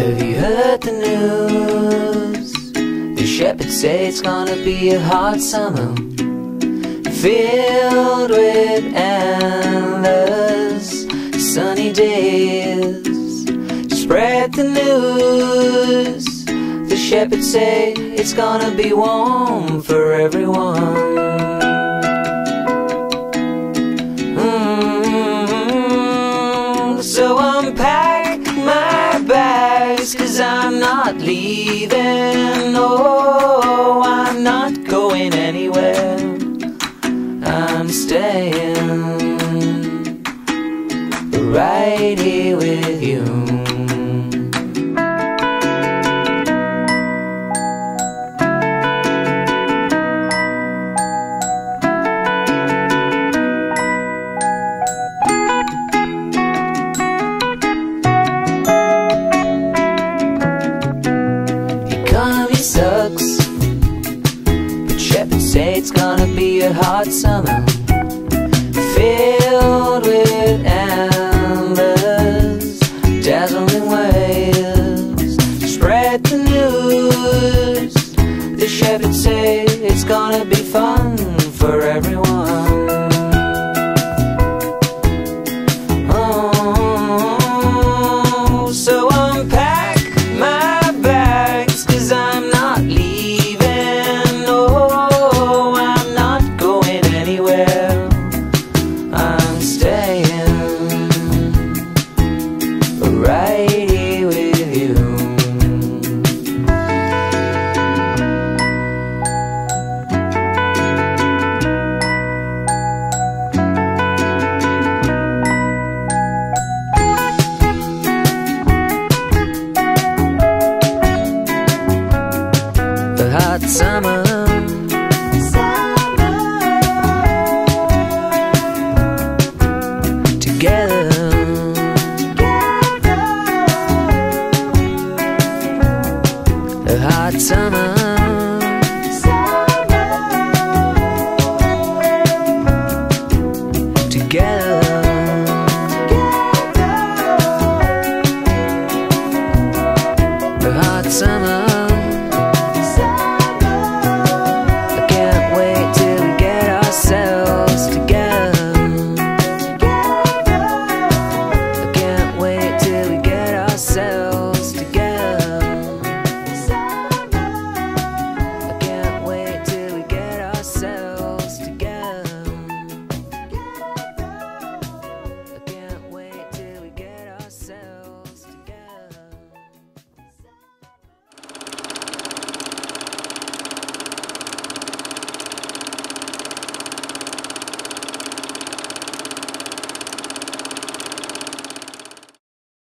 Have you heard the news? The shepherds say it's gonna be a hot summer, filled with endless sunny days. Spread the news. The shepherds say it's gonna be warm for everyone. So unpack my bags, 'cause I'm not leaving. Oh, I'm not going anywhere. I'm staying right here with you. Sucks, but shepherds say it's gonna be a hot summer, filled with endless dazzling waves. Spread the news. The shepherds say it's gonna be fun for everyone. Oh, so unpack my bags, 'cause I'm not leaving. Oh, I'm not going anywhere. I'm staying right here with you. The hot summer